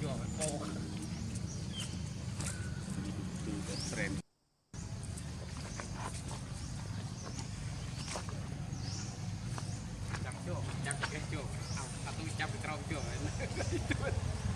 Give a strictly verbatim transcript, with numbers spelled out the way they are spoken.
chưa ô friend chắp chưa chắp cái chưa à tôi chắp cái trâu chưa